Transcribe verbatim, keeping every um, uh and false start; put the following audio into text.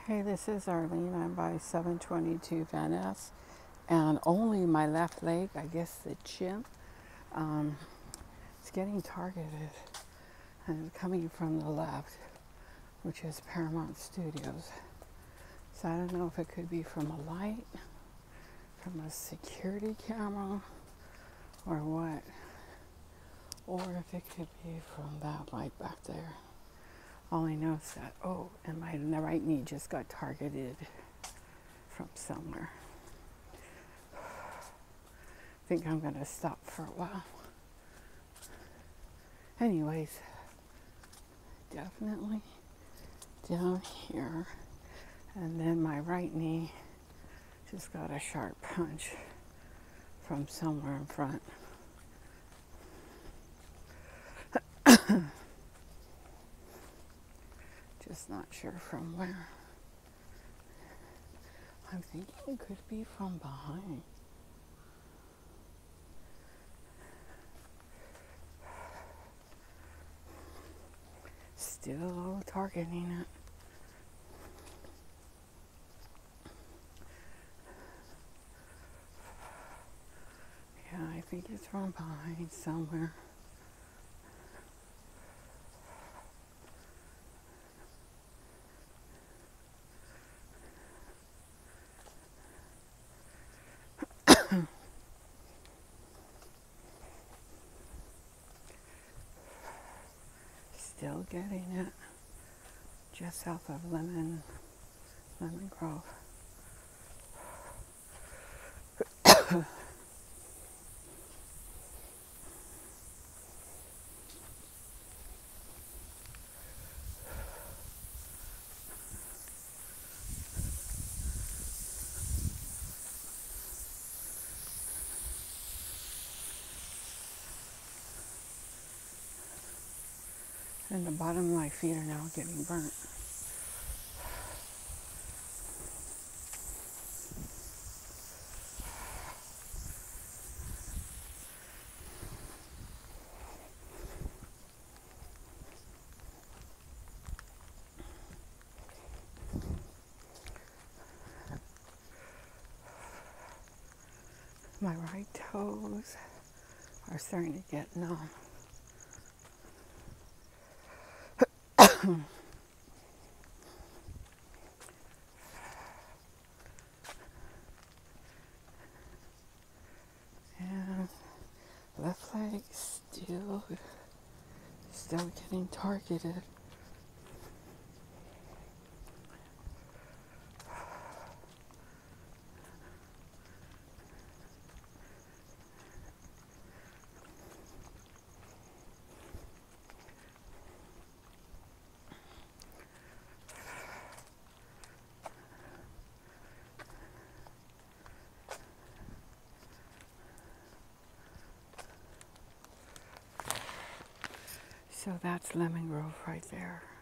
Hey, this is Arlene. I'm by seven twenty-two Van Ness, and only my left leg, I guess the chin, um, is getting targeted, and it's coming from the left, which is Paramount Studios. So I don't know if it could be from a light, from a security camera, or what, or if it could be from that light back there. All I know is that, oh, and my right knee just got targeted from somewhere. I think I'm going to stop for a while. Anyways, definitely down here. And then my right knee just got a sharp punch from somewhere in front. Just not sure from where. I'm thinking it could be from behind. Still targeting it. Yeah, I think it's from behind somewhere. Still getting it. Just south of Lemon, Lemon Grove. And the bottom of my feet are now getting burnt. My right toes are starting to get numb. And left leg still, still getting targeted. So that's Lemon Grove right there.